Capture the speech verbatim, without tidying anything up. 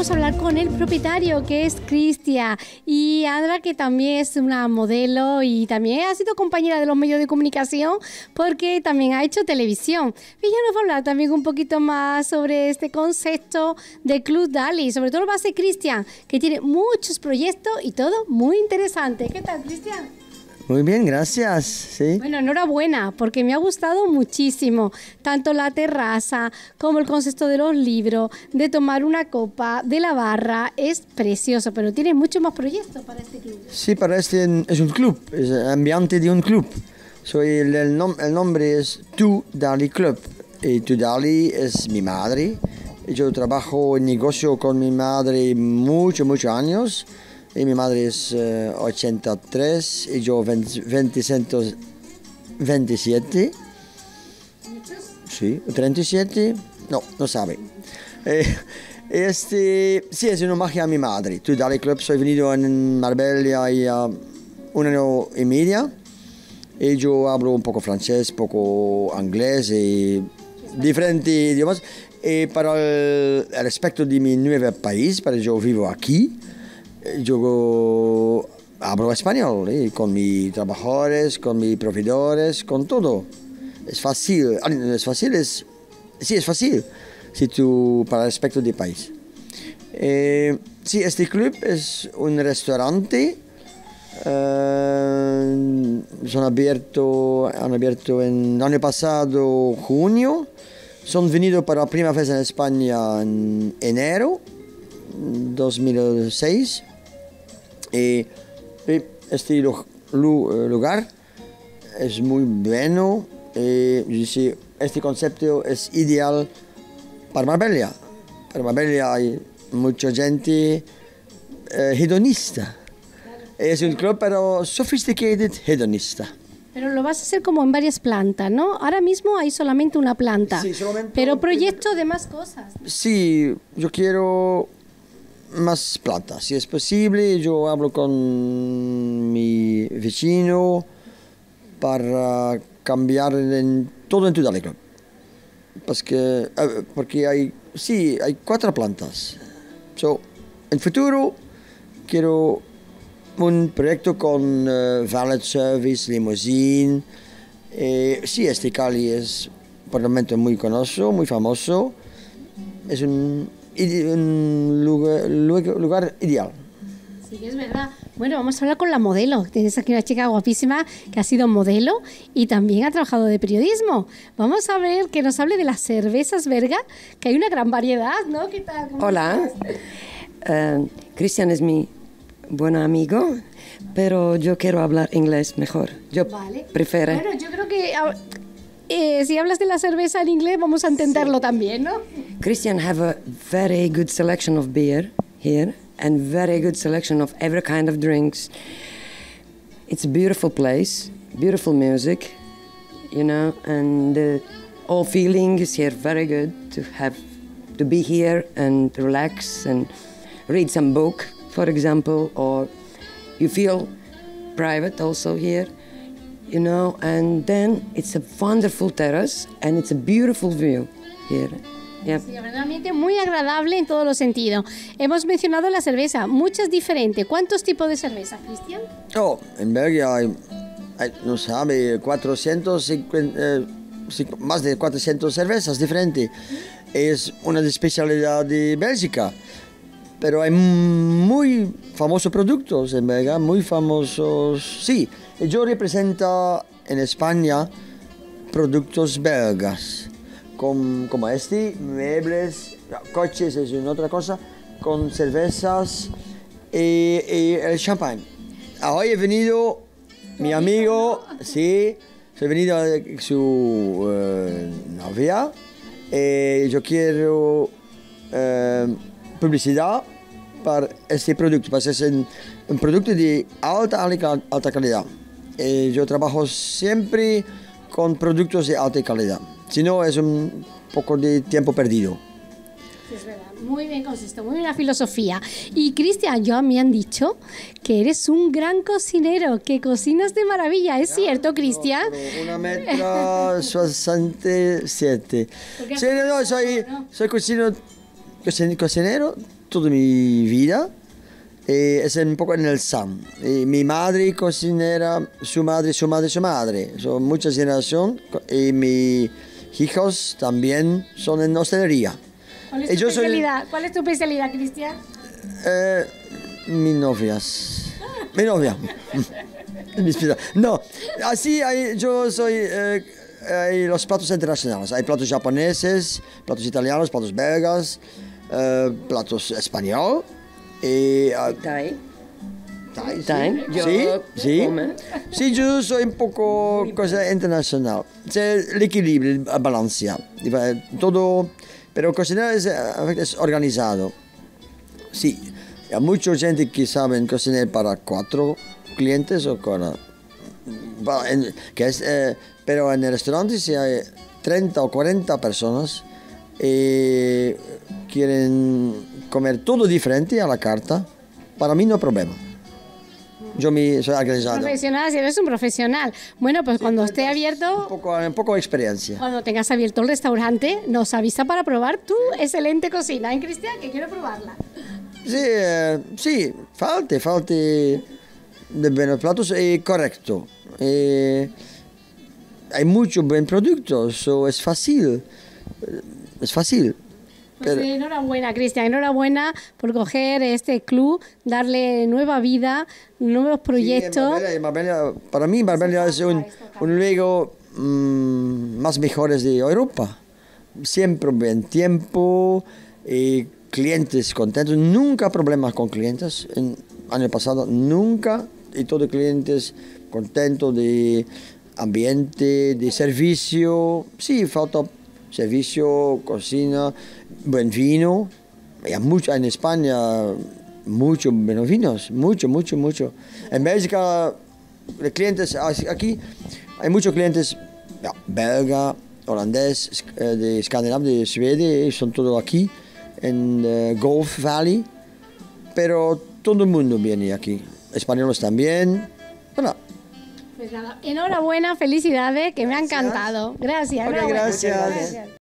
vamos a hablar con el propietario, que es Cristian, y Andra, que también es una modelo y también ha sido compañera de los medios de comunicación porque también ha hecho televisión. Ella nos va a hablar también un poquito más sobre este concepto de Club Dali, sobre todo lo va a hacer Cristian, que tiene muchos proyectos y todo muy interesante. ¿Qué tal, Cristian? Muy bien, gracias. Sí. Bueno, enhorabuena, porque me ha gustado muchísimo, tanto la terraza como el concepto de los libros, de tomar una copa, de la barra, es precioso, pero tiene muchos más proyectos para este club. Sí, para este es un club, es el ambiente de un club. Soy el, el, nom, el nombre es Tu Dali Club, y Tu Dali es mi madre. Yo trabajo en negocio con mi madre muchos, muchos años. Y mi madre es uh, ochenta y tres y yo veintisiete. Sí, treinta y siete. No, no sabe. Eh, este, sí, es una magia a mi madre. Tu Dali Club, soy venido en Marbella ya uh, un año y medio. Y yo hablo un poco francés, poco inglés y diferentes idiomas. Y para el, el respecto de mi nuevo país, para yo vivo aquí, yo hablo español, ¿eh? Con mis trabajadores, con mis proveedores, con todo. Es fácil, es fácil, es, sí, es fácil, si tú, para el aspecto del país. Eh, sí, este club es un restaurante, eh, son abierto, han abierto en el año pasado, junio, son venidos para la primera vez en España en enero dos mil seis. Y este lugar es muy bueno. Y este concepto es ideal para Marbella. Para Marbella hay mucha gente eh, hedonista. Es un club, pero sophisticated hedonista. Pero lo vas a hacer como en varias plantas, ¿no? Ahora mismo hay solamente una planta, sí, solamente pero proyecto de más cosas. Sí, yo quiero más plantas, si es posible. Yo hablo con mi vecino para cambiar en, todo en Tu Dali Club. Porque, porque hay, sí, hay cuatro plantas. So, en futuro quiero un proyecto con uh, valet service, limousine. Eh, sí, este Cali es por el momento muy conocido, muy famoso. Es un un lugar, lugar ideal. Sí, es verdad. Bueno, vamos a hablar con la modelo. Tienes aquí una chica guapísima que ha sido modelo y también ha trabajado de periodismo. Vamos a ver que nos hable de las cervezas Berga, que hay una gran variedad, ¿no? ¿Qué tal? Hola. Uh, Cristian es mi buen amigo, pero yo quiero hablar inglés mejor. Yo vale. prefiero. Bueno, yo creo que Eh, si hablas de la cerveza en inglés, vamos a entenderlo sí. también, ¿no? Christian have a very good selection of beer here and very good selection of every kind of drinks. It's a beautiful place, beautiful music, you know, and the all feeling is here very good to have to be here and relax and read some book, for example, or you feel private also here. You know, and then it's a wonderful terrace and it's a beautiful view here. Yep. Sí, realmente muy agradable en todos los sentidos. Hemos mencionado la cerveza, muchas diferentes. ¿Cuántos tipos de cerveza, Cristian? Oh, en Bélgica hay, hay, no sabe, cuatrocientos cincuenta, eh, más de cuatrocientas cervezas diferentes. Es una especialidad de Bélgica. Pero hay muy famosos productos en Bélgica, muy famosos, sí. Yo represento en España productos belgas, con, como este, muebles, coches es una otra cosa, con cervezas y, y el champán. Hoy he venido, mi amigo, sí, he venido a su uh, novia, y yo quiero uh, publicidad para este producto, porque es un, un producto de alta, alta calidad. Y yo trabajo siempre con productos de alta calidad, si no es un poco de tiempo perdido. Sí, es verdad. Muy bien consisto, muy bien la filosofía. Y Cristian, yo me han dicho que eres un gran cocinero, que cocinas de maravilla. ¿Es cierto, Cristian? Una metro sesenta y siete. Sí, no, soy, soy cocinero, cocinero toda mi vida. Eh, es un poco en el Sam. Eh, mi madre cocinera, su madre, su madre, su madre. Son muchas generaciones y mis hijos también son en hostelería. ¿Cuál es tu yo soy- especialidad? ¿Cuál es tu especialidad, Cristian? Eh, mis novias. Mi novia. Mi especialidad. No, así hay- yo soy... eh, hay los platos internacionales. Hay platos japoneses, platos italianos, platos belgas, eh, platos español. Y, ah, Thai. Thai, Thai. sí, Yo sí, sí. come. Sí, yo soy un poco cosa internacional. Es el equilibrio, el balance. Todo, pero cocinar es, es organizado. Sí, hay mucha gente que sabe cocinar para cuatro clientes o para, para- en- que es, eh, pero en el restaurante si hay treinta o cuarenta personas y quieren comer todo diferente a la carta, para mí no hay problema. Yo me, soy organizado. Profesional, si eres un profesional. Bueno, pues cuando esté Un abierto, poco, un poco de experiencia. cuando tengas abierto el restaurante, nos avisa para probar tu excelente cocina, ¿eh, Cristian? Que quiero probarla. Sí, eh, sí, falta, falta de buenos platos y correcto. Eh, hay muchos buenos productos, so es fácil, eh, es fácil. Pues Pero- eh, enhorabuena, Cristian, enhorabuena por coger este club, darle nueva vida, nuevos Sí, proyectos. Marbella- Marbella- para mí Marbella es un, un lugar mm, más mejores de Europa. Siempre buen tiempo, y clientes contentos, nunca problemas con clientes. En año pasado nunca, y todos clientes contentos de ambiente, de servicio. Sí, falta servicio, cocina, buen vino. Hay mucho en España, muchos buenos vinos, mucho, mucho, mucho. En Bélgica, los clientes, aquí hay muchos clientes ja, belga, holandés, sk- eh, de Escandinavia, de Suecia, son todos aquí, en eh, Gulf Valley. Pero todo el mundo viene aquí, españoles también. Bueno, Pues nada, enhorabuena, felicidades, que me ha encantado. Gracias. Ok, enhorabuena. gracias.